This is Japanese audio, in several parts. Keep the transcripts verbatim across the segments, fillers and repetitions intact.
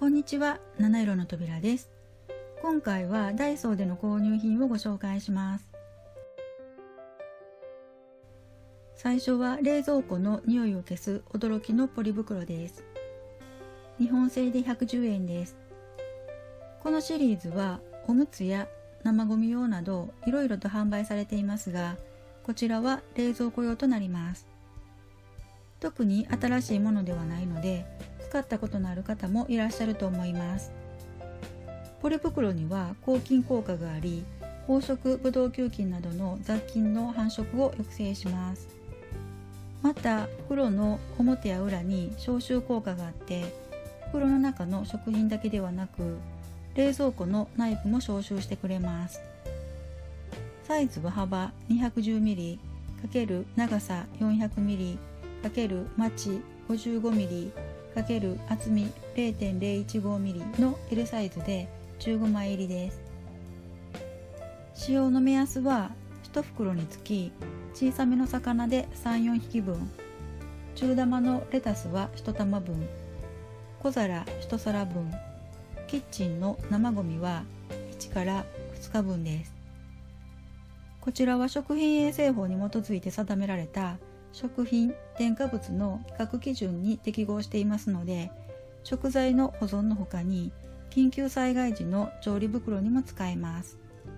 こんにちは、七色の扉です。今回はダイソーでの購入品をご紹介します。最初は冷蔵庫の匂いを消す驚きのポリ袋です。日本製でひゃくじゅうえんです。このシリーズはおむつや生ゴミ用などいろいろと販売されていますが、こちらは冷蔵庫用となります。特に新しいものではないので、使ったことのある方もいらっしゃると思います。ポリ袋には抗菌効果があり、黄色ブドウ球菌などの雑菌の繁殖を抑制します。また、袋の表や裏に消臭効果があって、袋の中の食品だけではなく、冷蔵庫の内部も消臭してくれます。サイズは幅 にひゃくじゅうミリ×長さ よんひゃくミリ×マチ ごじゅうごミリ×厚み れいてんぜろいちごミリ の エル サイズでじゅうごまい入りです。使用の目安はひと袋につき小さめの魚でさん、よんひきぶん、中玉のレタスはひとたまぶん、小皿ひとさらぶん、キッチンの生ゴミはいちからふつかぶんです。こちらは食品衛生法に基づいて定められた食品添加物の規格基準に適合していますので、食材の保存のほかに緊急災害時の調理袋にも使えます。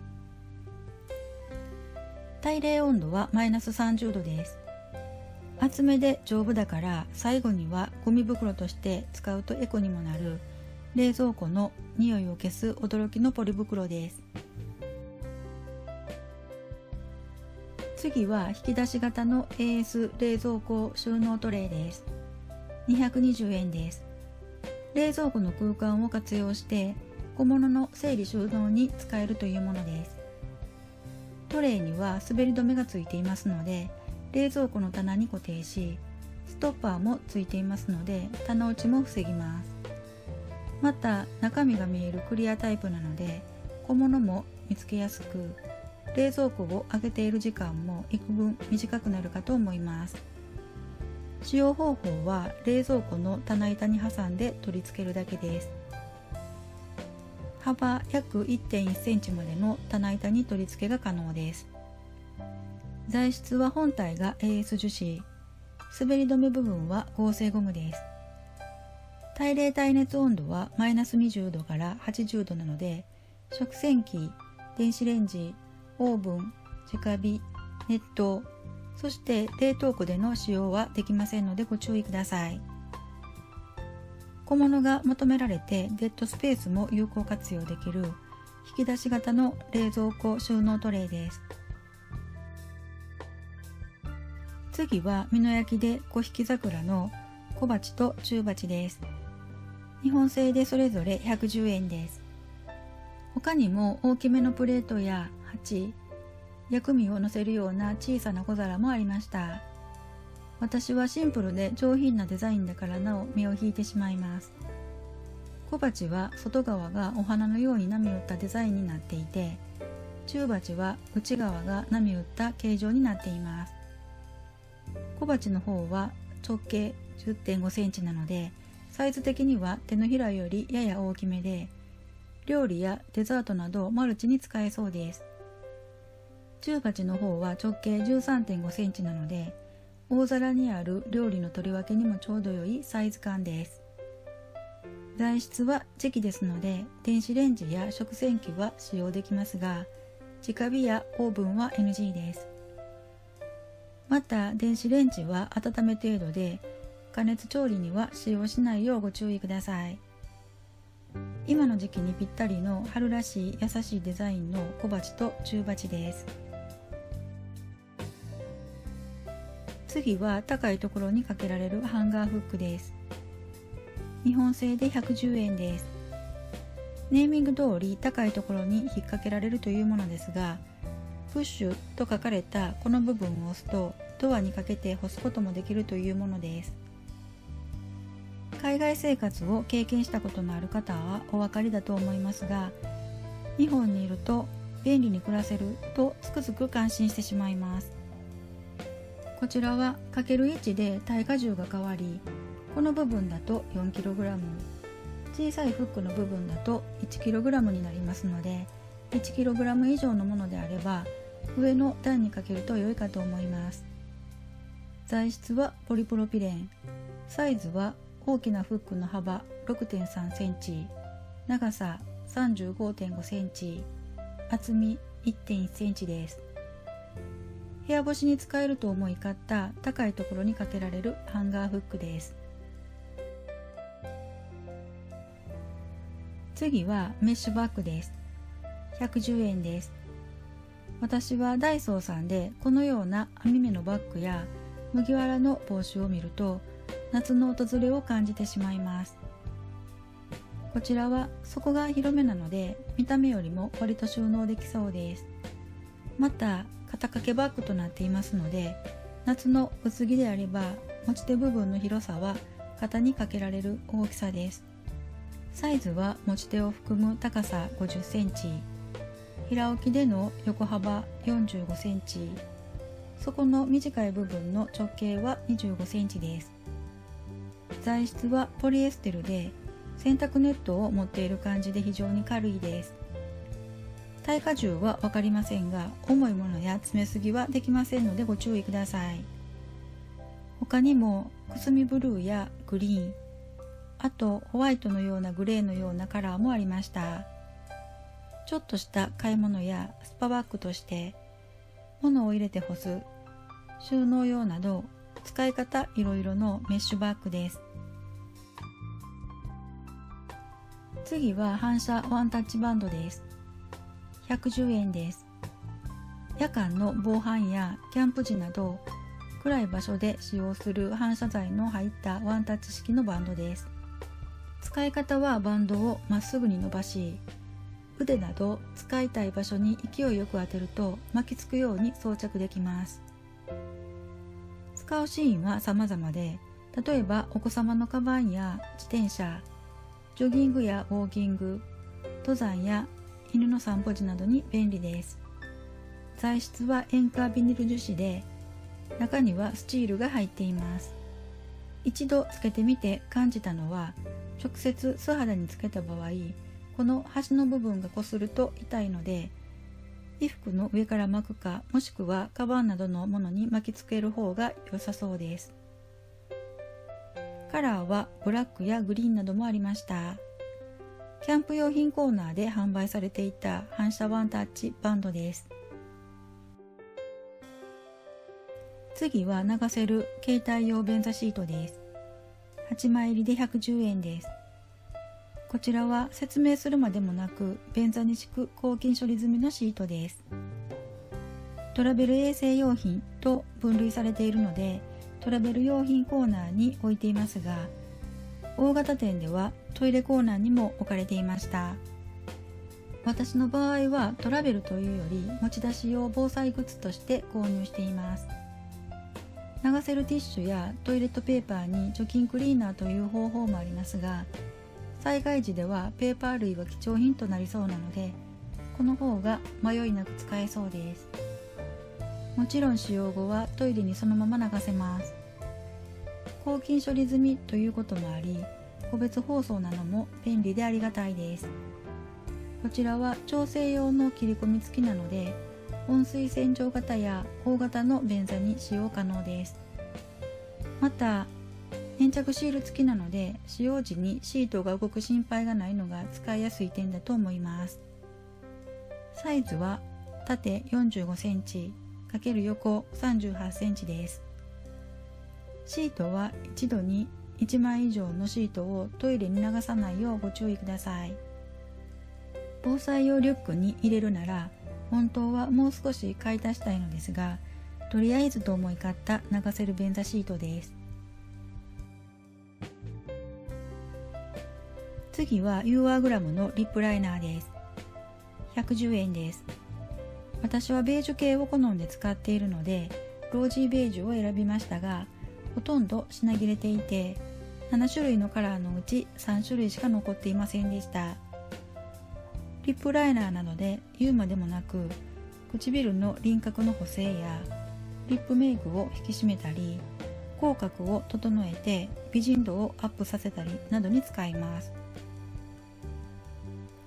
耐冷温度はマイナスさんじゅうどです。厚めで丈夫だから最後にはゴミ袋として使うとエコにもなる冷蔵庫の匂いを消す驚きのポリ袋です。次は引き出し型の エーエス 冷蔵庫収納トレイです。にひゃくにじゅうえんです。冷蔵庫の空間を活用して小物の整理収納に使えるというものです。トレイには滑り止めがついていますので、冷蔵庫の棚に固定し、ストッパーもついていますので棚落ちも防ぎます。また中身が見えるクリアタイプなので小物も見つけやすく、冷蔵庫を開けている時間も幾分短くなるかと思います。使用方法は冷蔵庫の棚板に挟んで取り付けるだけです。幅約 いってんいちセンチまでの棚板に取り付けが可能です。材質は本体が エーエス 樹脂、滑り止め部分は合成ゴムです。耐冷耐熱温度はマイナスにじゅうどからはちじゅうどなので、食洗機、電子レンジ、オーブン、直火、熱湯、そして冷凍庫での使用はできませんのでご注意ください。小物が求められてデッドスペースも有効活用できる引き出し型の冷蔵庫収納トレイです。次は美濃焼で小引き桜の小鉢と中鉢です。日本製でそれぞれひゃくじゅうえんです。他にも大きめのプレートや鉢、薬味を乗せるような小さな小皿もありました。私はシンプルで上品なデザインだからなお目を引いてしまいます。小鉢は外側がお花のように波打ったデザインになっていて、中鉢は内側が波打った形状になっています。小鉢の方は直径 じゅってんごセンチなので、サイズ的には手のひらよりやや大きめで、料理やデザートなどマルチに使えそうです。中鉢の方は直径 じゅうさんてんごセンチなので、大皿にある料理の取り分けにもちょうど良いサイズ感です。材質は磁気ですので、電子レンジや食洗機は使用できますが、直火やオーブンは エヌジー です。また電子レンジは温め程度で、加熱調理には使用しないようご注意ください。今の時期にぴったりの春らしい優しいデザインの小鉢と中鉢です。次は高いところにかけられるハンガーフックです。日本製でひゃくじゅうえんです。ネーミング通り高いところに引っ掛けられるというものですが、プッシュと書かれたこの部分を押すとドアにかけて干すこともできるというものです。海外生活を経験したことのある方はお分かりだと思いますが、日本にいると便利に暮らせるとつくづく感心してしまいます。こちらはかけるいちで耐荷重が変わり、この部分だと よんキログラム、 小さいフックの部分だと いちキログラム になりますので、いちキログラム 以上のものであれば上の段にかけると良いかと思います。材質はポリプロピレン。サイズは大きなフックの幅 ろくてんさんセンチ、長さ さんじゅうごてんごセンチ、厚み いってんいちセンチです。部屋干しに使えると思い買った高いところにかけられるハンガーフックです。次はメッシュバッグです。ひゃくじゅうえんです。私はダイソーさんでこのような網目のバッグや麦わらの帽子を見ると夏の訪れを感じてしまいます。こちらは底が広めなので見た目よりも割と収納できそうです。また肩掛けバッグとなっていますので、夏の薄着であれば持ち手部分の広さは肩にかけられる大きさです。サイズは持ち手を含む高さごじゅっセンチ、平置きでの横幅よんじゅうごセンチ、底の短い部分の直径はにじゅうごセンチです。材質はポリエステルで洗濯ネットを持っている感じで非常に軽いです。耐荷重は分かりませんが、重いものや詰めすぎはできませんのでご注意ください。他にもくすみブルーやグリーン、あとホワイトのようなグレーのようなカラーもありました。ちょっとした買い物やスパバッグとして物を入れて干す、収納用など使い方いろいろのメッシュバッグです。次は反射ワンタッチバンドです。ひゃくじゅうえんです。夜間の防犯やキャンプ時など暗い場所で使用する反射材の入ったワンタッチ式のバンドです。使い方はバンドをまっすぐに伸ばし、腕など使いたい場所に勢いよく当てると巻きつくように装着できます。使うシーンは様々で、例えばお子様のカバンや自転車、ジョギングやウォーキング、登山や犬の散歩時などに便利です。材質は塩化ビニル樹脂で、中にはスチールが入っています。一度つけてみて感じたのは、直接素肌につけた場合、この端の部分がこすると痛いので、衣服の上から巻くか、もしくはカバンなどのものに巻きつける方が良さそうです。カラーはブラックやグリーンなどもありました。キャンプ用品コーナーで販売されていた反射ワンタッチバンドです。次は流せる携帯用便座シートです。はちまい入りでひゃくじゅうえんです。こちらは説明するまでもなく便座に敷く抗菌処理済みのシートです。トラベル衛生用品と分類されているのでトラベル用品コーナーに置いていますが、大型店ではトイレコーナーにも置かれていました。私の場合はトラベルというより持ち出し用防災グッズとして購入しています。流せるティッシュやトイレットペーパーに除菌クリーナーという方法もありますが、災害時ではペーパー類は貴重品となりそうなので、この方が迷いなく使えそうです。もちろん使用後はトイレにそのまま流せます。抗菌処理済みということもあり、個別包装なのも便利でありがたいです。こちらは調整用の切り込み付きなので、温水洗浄型や大型の便座に使用可能です。また、粘着シール付きなので、使用時にシートが動く心配がないのが使いやすい点だと思います。サイズは縦よんじゅうごセンチ×横さんじゅうはちセンチです。シートは一度にいちまい以上のシートをトイレに流さないようご注意ください。防災用リュックに入れるなら、本当はもう少し買い足したいのですが、とりあえずと思い買った流せる便座シートです。次は ユーアール グラムのリップライナーです。ひゃくじゅうえんです。私はベージュ系を好んで使っているので、ロージーベージュを選びましたが、ほとんど品切れていて、ななしゅるいのカラーのうちさんしゅるいしか残っていませんでした。リップライナーなので言うまでもなく、唇の輪郭の補正やリップメイクを引き締めたり、口角を整えて美人度をアップさせたりなどに使います。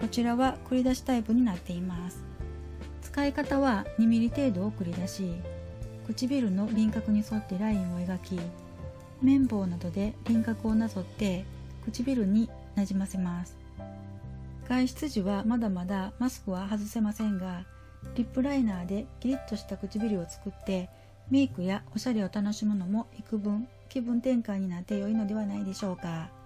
こちらは繰り出しタイプになっています。使い方はにミリ程度を繰り出し、唇の輪郭に沿ってラインを描き、綿棒などで輪郭をなぞって唇になじませます。外出時はまだまだマスクは外せませんが、リップライナーでキリッとした唇を作ってメイクやおしゃれを楽しむのも幾分気分転換になって良いのではないでしょうか。